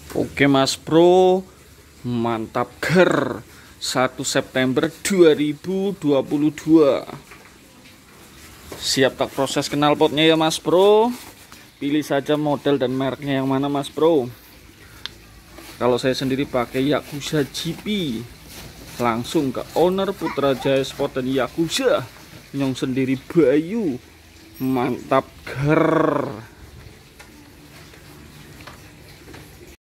Oke Mas Bro, mantap ger. 1 September 2022. Siap tak proses knalpotnya ya Mas Bro. Pilih saja model dan mereknya yang mana Mas Bro. Kalau saya sendiri pakai Yakuza GP. Langsung ke owner Putrajaya Sport dan Yakuza. Nyong sendiri Bayu. Mantap ger.